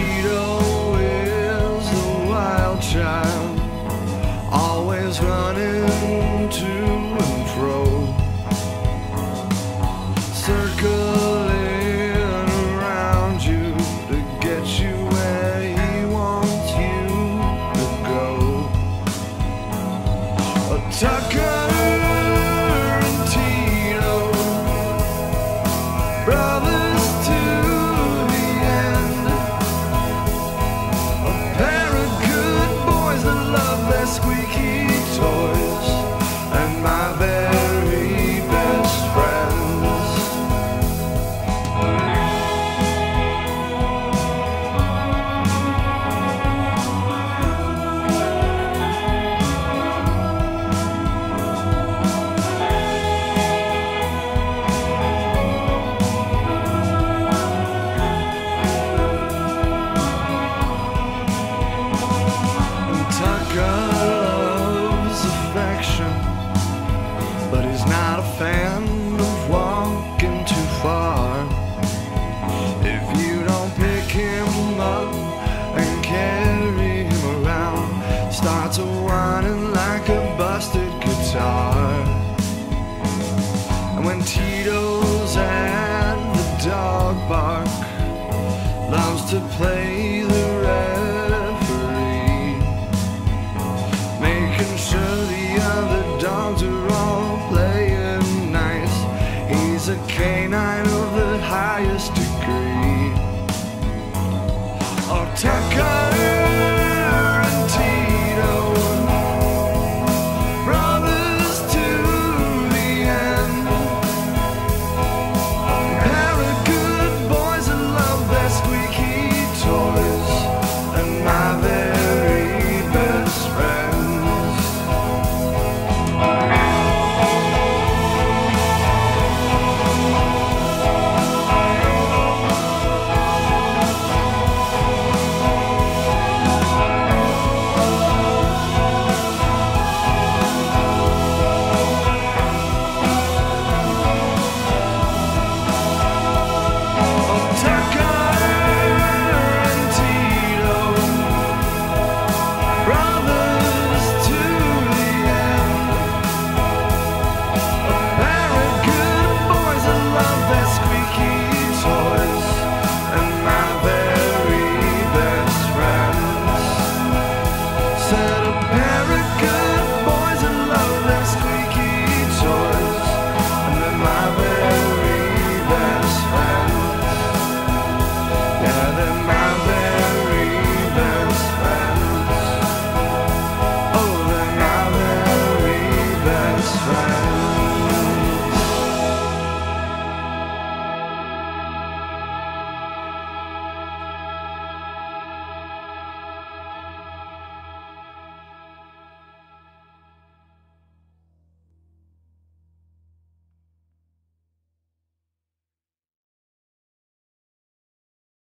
Tito is a wild child, always running to and fro, circling around you to get you where he wants you to go. A Tucker and Tito, brothers to the end, a pair of good boys that love their squeaky toys, and my very best friends. Tucker loves affection, but he's not a fan of walking too far. If you don't pick him up and carry him around, starts a-whining like a busted guitar. And when Tito's at the dog park, loves to play the referee, making sure the other dogs are all playing nice. He's a canine of the highest degree. Oh, Tucker